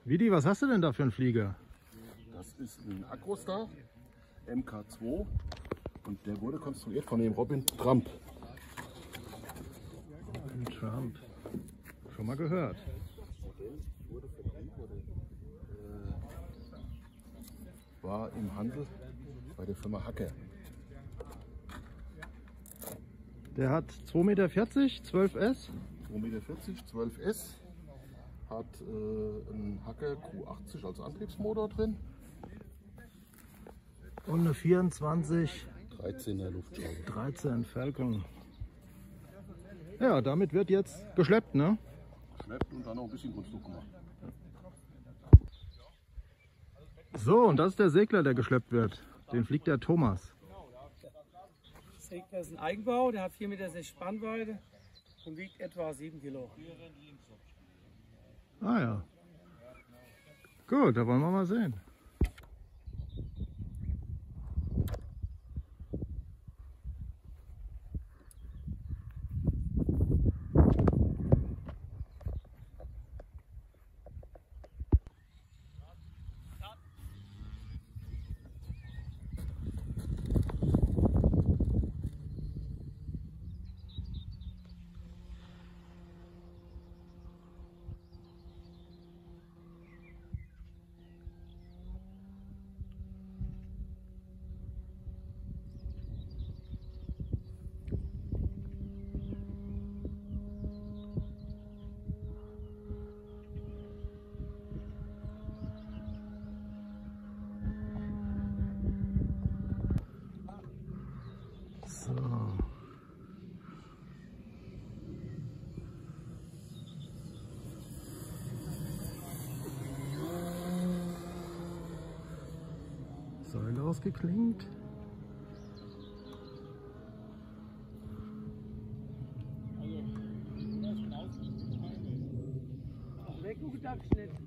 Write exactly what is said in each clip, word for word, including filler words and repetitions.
Vidi, was hast du denn da für einen Flieger? Das ist ein Agrostar M K zwei und der wurde konstruiert von dem Robin Trump. Robin Trump. Schon mal gehört. Wurde vertrieben, wurde, äh, war im Handel bei der Firma Hacker. Der hat zwei Meter vierzig, zwölf S. zwei Meter vierzig, zwölf S. Hat äh, einen Hacker Q achtzig als Antriebsmotor drin. Und eine vierundzwanzig dreizehner Luftschraube. dreizehn Falcon. Ja, damit wird jetzt geschleppt, ne? Schleppt und dann noch ein bisschen Kunstdruck gemacht. So, und das ist der Segler, der geschleppt wird. Den fliegt der Thomas. Der Segler ist ein Eigenbau, der hat vier Meter sechzig Spannweite und wiegt etwa sieben Kilo. Ah ja. Gut, da wollen wir mal sehen. So. Seil ausgeklinkt. Weggucken darf ich nicht.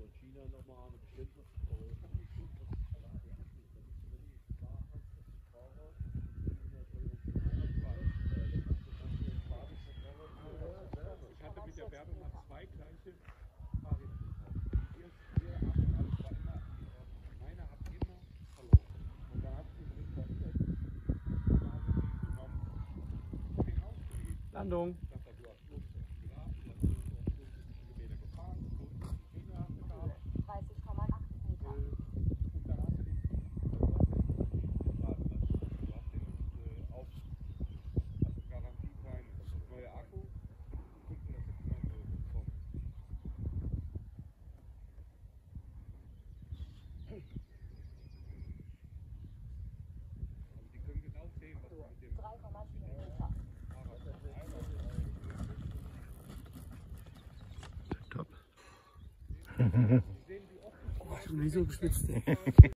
Ich hatte mit der Werbung mal zwei gleiche Fahrräder gekauft. Die ersten vier, acht, alles war immer in Ordnung. Meine hat immer verloren. Und dann hat sie mich verletzt. Und dann habe ich ihn genommen. Den ausgelegt. Landung. Sagt er, du hast Lust auf Glas, du hast Lust auf fünfzig Kilometer gefahren, Lust auf die Finger gehabt. dreißig Komma acht Meter. Und dann hast du den, also du hast den, du hast den äh, auf, also garantiefreien neue Akku, fünfhundertsechsundneunzig Euro bekommen. Also die können genau sehen, was du mit dem drei Komma vier Meter. Top. Schon wie so geschwitzt.